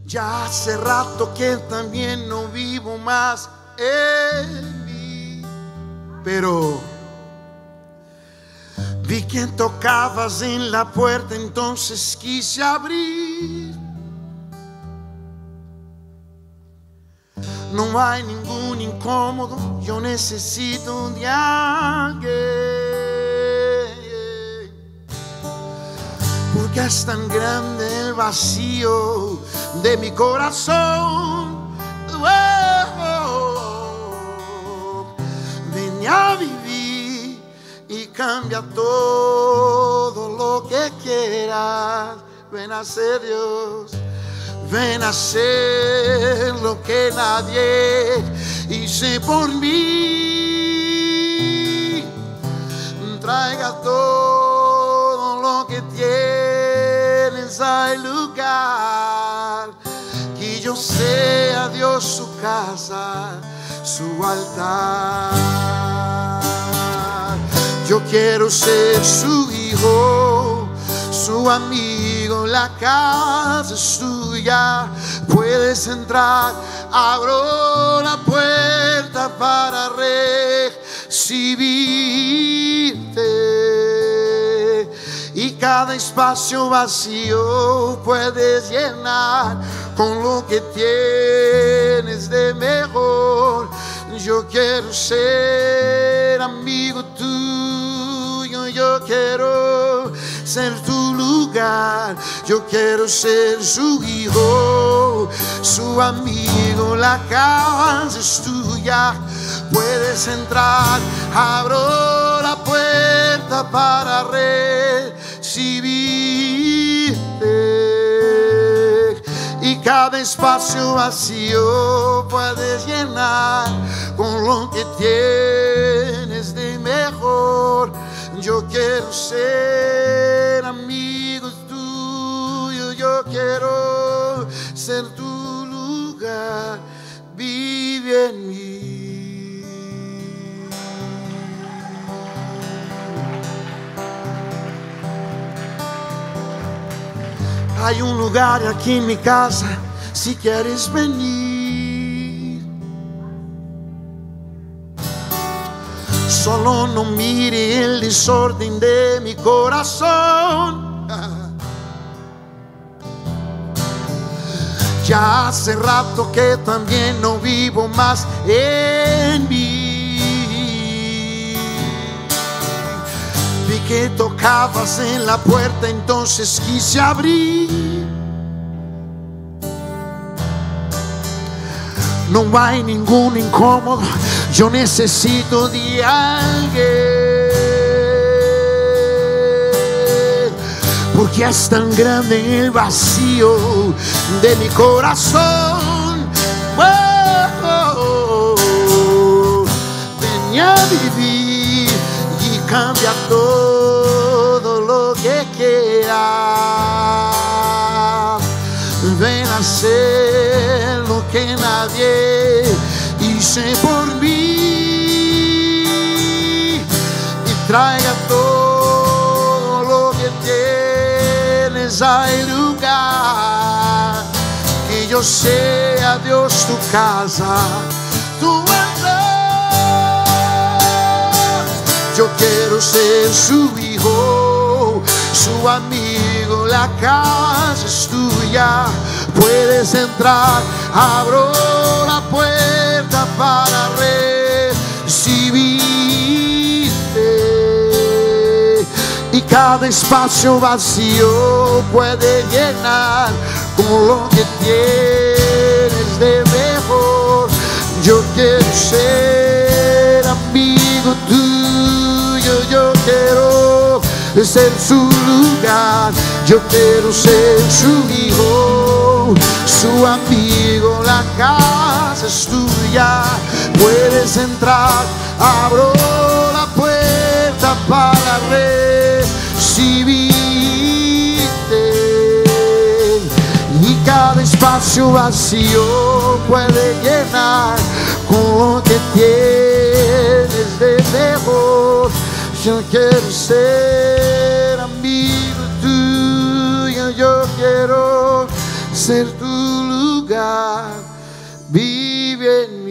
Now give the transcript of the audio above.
Ya hace rato que también no vivo más en mí, pero vi que tocabas en la puerta, entonces quise abrir. No hay ningún incómodo, yo necesito de alguien, porque es tan grande el vacío de mi corazón. Ven a vivir y cambia todo lo que quieras. Ven a ser Dios, ven a hacer lo que nadie hizo por mí. Traiga todo lo que tienes al lugar, que yo sea Dios su casa, su altar. Yo quiero ser su hijo, su amigo, la casa es tuya, puedes entrar, abro la puerta para recibirte, y cada espacio vacío puedes llenar con lo que tienes de mejor. Yo quiero ser amigo tuyo, yo quiero ser tu lugar, yo quiero ser su hijo, su amigo, la casa es tuya, puedes entrar, abro la puerta para recibirte, y cada espacio vacío puedes llenar con lo que tienes de mejor. Yo quiero ser amigo tuyo, yo quiero ser tu lugar, vive en mí. Hay un lugar aquí en mi casa, si quieres venir. Solo no mire el desorden de mi corazón. Ya hace rato que también no vivo más en mí. Vi que tocabas en la puerta, entonces quise abrir. No hay ningún incómodo, yo necesito de alguien, porque es tan grande el vacío de mi corazón. Ven a vivir y cambia todo lo que quieras. Ven a hacer lo que nadie hizo por mí, y traiga todo lo que tienes al lugar, que yo sea Dios tu casa, tu altar. Yo quiero ser su hijo, su amigo, la casa es tuya, puedes entrar, abro la puerta para recibirte, y cada espacio vacío puede llenar con lo que tienes de mejor. Yo quiero ser amigo tuyo, yo quiero ser su lugar, yo quiero ser su hijo, su amigo, la casa es tuya, puedes entrar, abro la puerta para recibirte, y cada espacio vacío puede llenar con lo que tienes de mejor. Yo quiero ser amigo tuyo, yo quiero ser tu luz. lugar, vive en